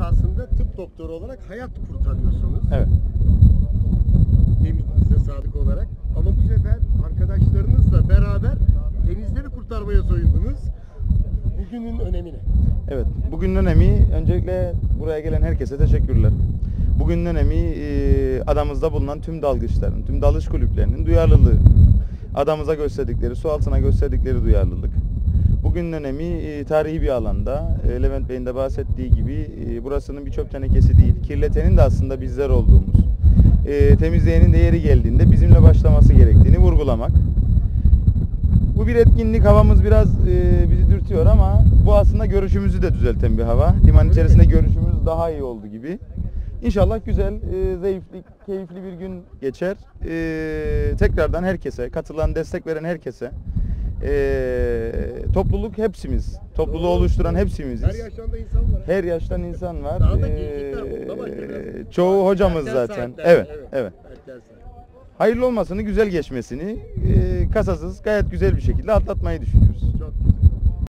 esasında tıp doktoru olarak hayat kurtarıyorsunuz. Evet. Yemininize sadık olarak. Ama bu sefer arkadaşlarınızla beraber denizleri kurtarmaya soyundunuz. Bugünün önemi ne? Evet, bugünün önemi, öncelikle buraya gelen herkese teşekkürler. Bugünün önemi adamızda bulunan tüm dalgıçların, tüm dalış kulüplerinin duyarlılığı. Adamıza gösterdikleri, su altına gösterdikleri duyarlılık. Bugünün önemi tarihi bir alanda. Levent Bey'in de bahsettiği gibi burasının bir çöp tenekesi değil, kirletenin de aslında bizler olduğumuz. Temizleyenin de yeri geldiğinde bizimle başlaması gerektiğini vurgulamak. Bu bir etkinlik, havamız biraz bizi dürtüyor ama bu aslında görüşümüzü de düzelten bir hava. Liman içerisinde görüşümüz daha iyi oldu gibi. İnşallah güzel, zevkli, keyifli bir gün geçer. Tekrardan herkese, katılan, destek veren herkese, topluluk hepsimiz, topluluğu oluşturan hepsimiziz. Her yaştan da insan var. Her yaştan insan var. Daha da gençlikler onda başlıyor. Çoğu hocamız Erken zaten. saatler, Evet. Erken saat. Hayırlı olmasını, güzel geçmesini, kasasız, gayet güzel bir şekilde atlatmayı düşünüyoruz. Çok